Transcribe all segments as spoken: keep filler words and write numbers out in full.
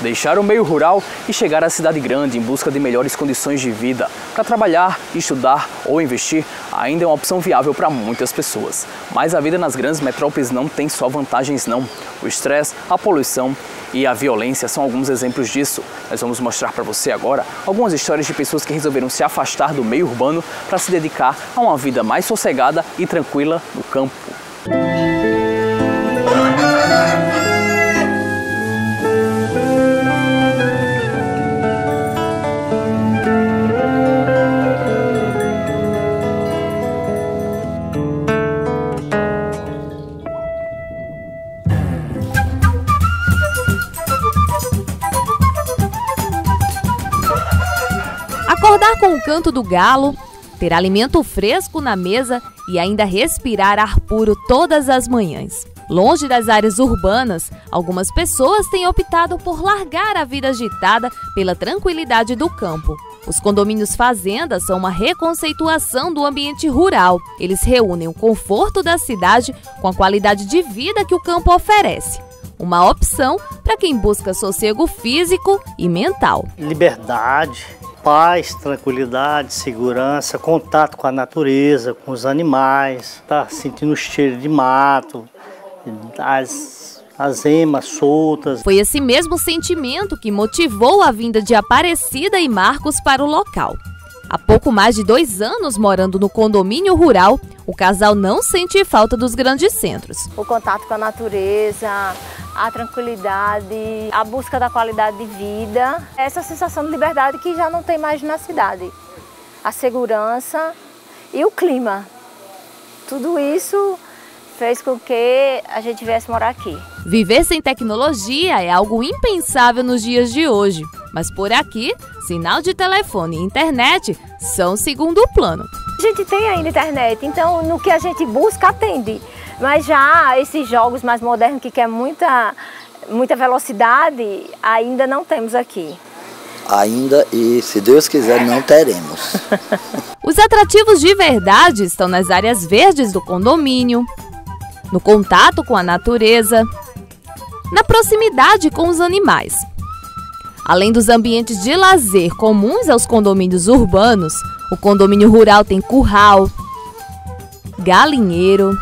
Deixar o meio rural e chegar à cidade grande em busca de melhores condições de vida para trabalhar, estudar ou investir ainda é uma opção viável para muitas pessoas. Mas a vida nas grandes metrópoles não tem só vantagens não. O estresse, a poluição e a violência são alguns exemplos disso. Nós vamos mostrar para você agora algumas histórias de pessoas que resolveram se afastar do meio urbano para se dedicar a uma vida mais sossegada e tranquila no campo. Acordar com o canto do galo, ter alimento fresco na mesa e ainda respirar ar puro todas as manhãs. Longe das áreas urbanas, algumas pessoas têm optado por largar a vida agitada pela tranquilidade do campo. Os condomínios fazendas são uma reconceituação do ambiente rural. Eles reúnem o conforto da cidade com a qualidade de vida que o campo oferece. Uma opção para quem busca sossego físico e mental. Liberdade, paz, tranquilidade, segurança, contato com a natureza, com os animais, tá sentindo o cheiro de mato, as, as emas soltas. Foi esse mesmo sentimento que motivou a vinda de Aparecida e Marcos para o local. Há pouco mais de dois anos morando no condomínio rural, o casal não sente falta dos grandes centros. O contato com a natureza, a tranquilidade, a busca da qualidade de vida, essa sensação de liberdade que já não tem mais na cidade. A segurança e o clima. Tudo isso fez com que a gente viesse morar aqui. Viver sem tecnologia é algo impensável nos dias de hoje. Mas por aqui, sinal de telefone e internet são segundo plano. A gente tem ainda internet, então no que a gente busca atende. Mas já esses jogos mais modernos que quer muita, muita velocidade, ainda não temos aqui. Ainda e, se Deus quiser, não teremos. Os atrativos de verdade estão nas áreas verdes do condomínio, no contato com a natureza, na proximidade com os animais. Além dos ambientes de lazer comuns aos condomínios urbanos, o condomínio rural tem curral, galinheiro,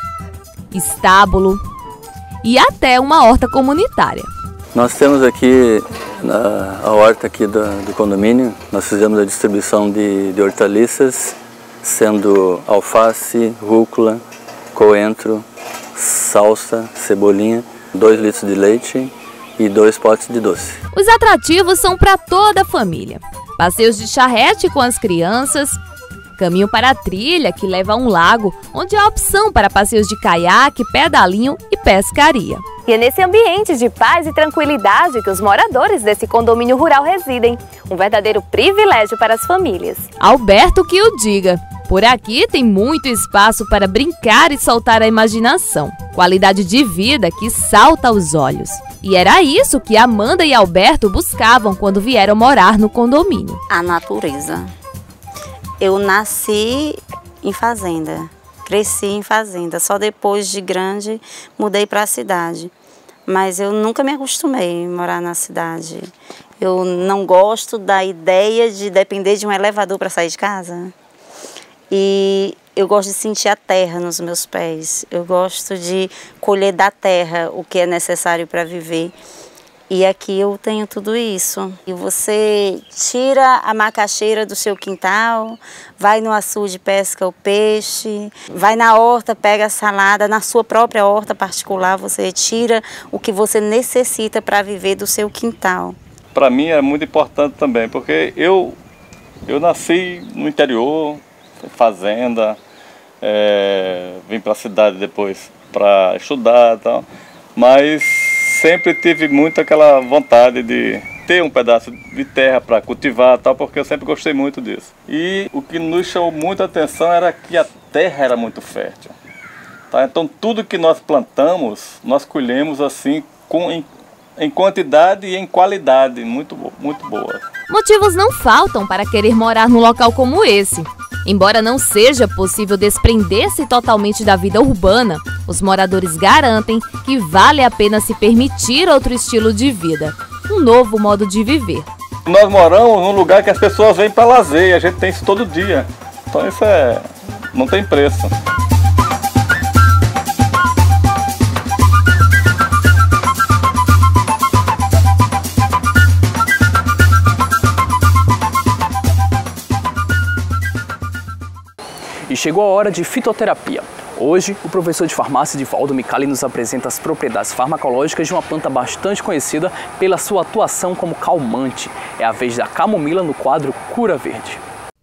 estábulo e até uma horta comunitária. Nós temos aqui a, a horta aqui do, do condomínio. Nós fizemos a distribuição de, de hortaliças, sendo alface, rúcula, coentro, salsa, cebolinha, dois litros de leite e dois potes de doce. Os atrativos são para toda a família. Passeios de charrete com as crianças, caminho para a trilha que leva a um lago, onde há opção para passeios de caiaque, pedalinho e pescaria. E é nesse ambiente de paz e tranquilidade que os moradores desse condomínio rural residem. Um verdadeiro privilégio para as famílias. Alberto que o diga. Por aqui tem muito espaço para brincar e soltar a imaginação. Qualidade de vida que salta aos olhos. E era isso que Amanda e Alberto buscavam quando vieram morar no condomínio. A natureza. Eu nasci em fazenda, cresci em fazenda. Só depois de grande mudei para a cidade. Mas eu nunca me acostumei a morar na cidade. Eu não gosto da ideia de depender de um elevador para sair de casa. E eu gosto de sentir a terra nos meus pés. Eu gosto de colher da terra o que é necessário para viver. E aqui eu tenho tudo isso. E você tira a macaxeira do seu quintal, vai no açude, pesca o peixe, vai na horta, pega a salada, na sua própria horta particular, você tira o que você necessita para viver do seu quintal. Para mim é muito importante também, porque eu, eu nasci no interior, fazenda, é, vim para a cidade depois para estudar e tal, mas sempre tive muito aquela vontade de ter um pedaço de terra para cultivar tal, porque eu sempre gostei muito disso. E o que nos chamou muita atenção era que a terra era muito fértil. Tá? Então tudo que nós plantamos, nós colhemos assim com, em, em quantidade e em qualidade muito, muito boa. Motivos não faltam para querer morar num local como esse. Embora não seja possível desprender-se totalmente da vida urbana, os moradores garantem que vale a pena se permitir outro estilo de vida. um novo modo de viver. Nós moramos num lugar que as pessoas vêm para lazer e a gente tem isso todo dia. Então isso é... não tem preço. E chegou a hora de fitoterapia. Hoje, o professor de farmácia Divaldo Micali nos apresenta as propriedades farmacológicas de uma planta bastante conhecida pela sua atuação como calmante. É a vez da camomila no quadro Cura Verde.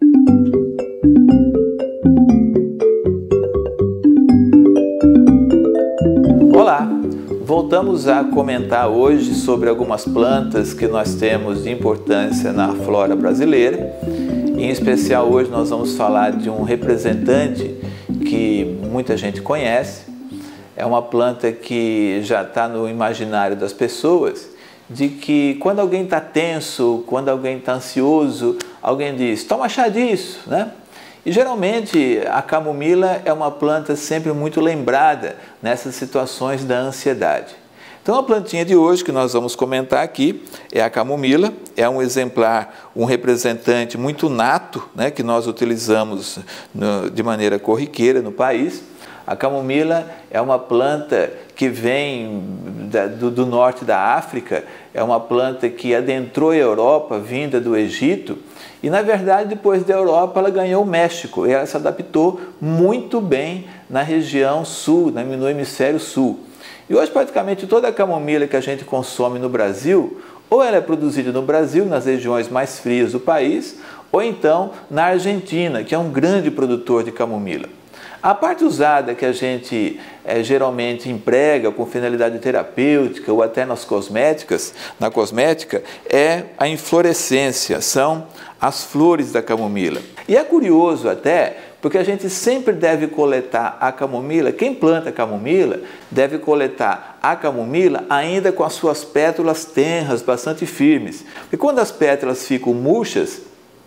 Olá! Voltamos a comentar hoje sobre algumas plantas que nós temos de importância na flora brasileira. Em especial hoje nós vamos falar de um representante que muita gente conhece. É uma planta que já está no imaginário das pessoas, de que quando alguém está tenso, quando alguém está ansioso, alguém diz, toma chá disso, né? E geralmente a camomila é uma planta sempre muito lembrada nessas situações da ansiedade. Então a plantinha de hoje que nós vamos comentar aqui é a camomila, é um exemplar, um representante muito nato, né, que nós utilizamos no, de maneira corriqueira no país. A camomila é uma planta que vem da, do, do norte da África, é uma planta que adentrou a Europa, vinda do Egito, e na verdade depois da Europa ela ganhou o México, e ela se adaptou muito bem na região sul, no hemisfério sul. E hoje praticamente toda a camomila que a gente consome no Brasil, ou ela é produzida no Brasil, nas regiões mais frias do país, ou então na Argentina, que é um grande produtor de camomila. A parte usada que a gente é, geralmente emprega com finalidade terapêutica ou até nas cosméticas, na cosmética, é a inflorescência, são as flores da camomila. E é curioso até, porque a gente sempre deve coletar a camomila, quem planta camomila deve coletar a camomila ainda com as suas pétalas tenras, bastante firmes. E quando as pétalas ficam murchas,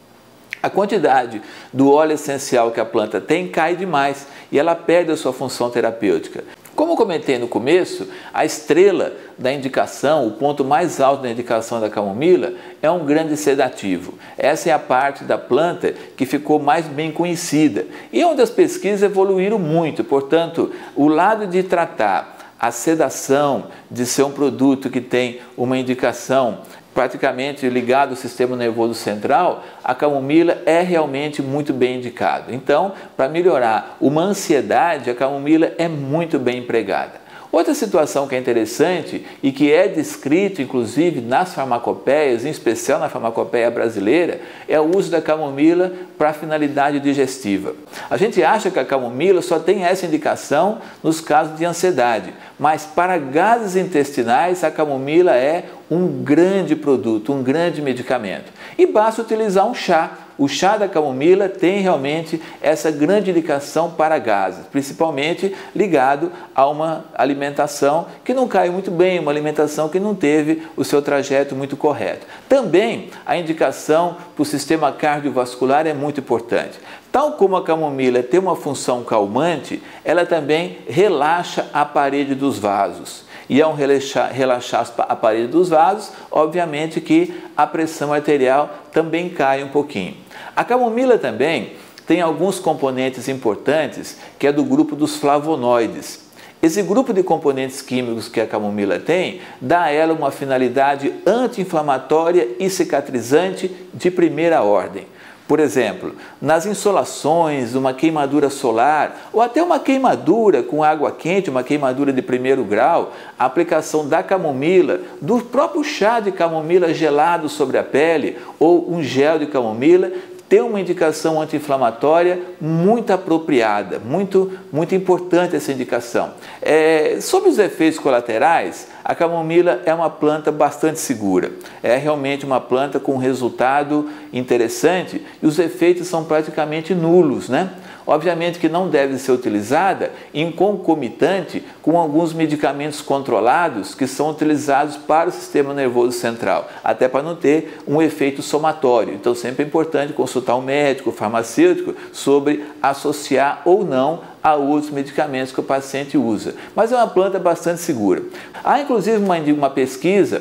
a quantidade do óleo essencial que a planta tem cai demais e ela perde a sua função terapêutica. Como eu comentei no começo, a estrela da indicação, o ponto mais alto da indicação da camomila é um grande sedativo. Essa é a parte da planta que ficou mais bem conhecida e onde as pesquisas evoluíram muito. Portanto, o lado de tratar a sedação, de ser um produto que tem uma indicação praticamente ligado ao sistema nervoso central, a camomila é realmente muito bem indicado. Então, para melhorar uma ansiedade, a camomila é muito bem empregada. Outra situação que é interessante e que é descrito inclusive nas farmacopeias, em especial na farmacopeia brasileira, é o uso da camomila para finalidade digestiva. A gente acha que a camomila só tem essa indicação nos casos de ansiedade, mas para gases intestinais a camomila é um grande produto, um grande medicamento. E basta utilizar um chá. O chá da camomila tem realmente essa grande indicação para gases, principalmente ligado a uma alimentação que não cai muito bem, uma alimentação que não teve o seu trajeto muito correto. Também a indicação para o sistema cardiovascular é muito importante. Tal como a camomila tem uma função calmante, ela também relaxa a parede dos vasos. E ao relaxar, relaxar a parede dos vasos, obviamente que a pressão arterial também cai um pouquinho. A camomila também tem alguns componentes importantes que é do grupo dos flavonoides. Esse grupo de componentes químicos que a camomila tem dá a ela uma finalidade anti-inflamatória e cicatrizante de primeira ordem. Por exemplo, nas insolações, uma queimadura solar ou até uma queimadura com água quente, uma queimadura de primeiro grau, a aplicação da camomila, do próprio chá de camomila gelado sobre a pele ou um gel de camomila, tem uma indicação anti-inflamatória muito apropriada, muito, muito importante essa indicação. É, sobre os efeitos colaterais, a camomila é uma planta bastante segura. É realmente uma planta com resultado interessante e os efeitos são praticamente nulos, né? Obviamente que não deve ser utilizada em concomitante com alguns medicamentos controlados que são utilizados para o sistema nervoso central, até para não ter um efeito somatório. Então sempre é importante consultar um médico, um farmacêutico, sobre associar ou não a outros medicamentos que o paciente usa. Mas é uma planta bastante segura. Há inclusive uma, uma pesquisa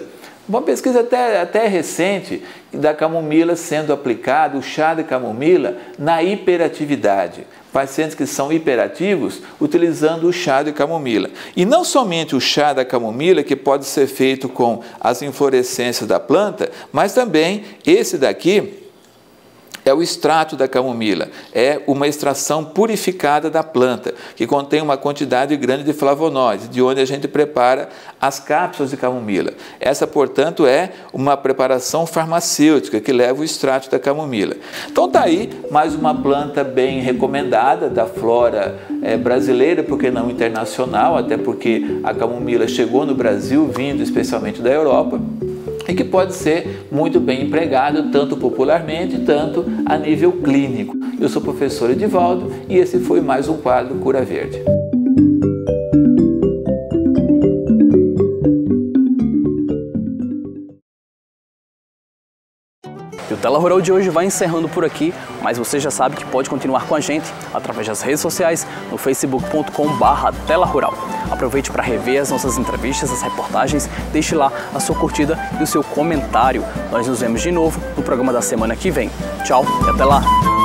Uma pesquisa até, até recente da camomila sendo aplicado, o chá de camomila, na hiperatividade. Pacientes que são hiperativos utilizando o chá de camomila. E não somente o chá da camomila, que pode ser feito com as inflorescências da planta, mas também esse daqui é o extrato da camomila, é uma extração purificada da planta, que contém uma quantidade grande de flavonoides, de onde a gente prepara as cápsulas de camomila. Essa, portanto, é uma preparação farmacêutica que leva o extrato da camomila. Então tá aí mais uma planta bem recomendada da flora é, brasileira, porque não internacional, até porque a camomila chegou no Brasil, vindo especialmente da Europa, e que pode ser muito bem empregado, tanto popularmente, tanto a nível clínico. Eu sou o professor Edivaldo e esse foi mais um quadro Cura Verde. E o Tela Rural de hoje vai encerrando por aqui, mas você já sabe que pode continuar com a gente através das redes sociais no facebook ponto com barra tela rural. Aproveite para rever as nossas entrevistas, as reportagens, deixe lá a sua curtida e o seu comentário. Nós nos vemos de novo no programa da semana que vem. Tchau e até lá!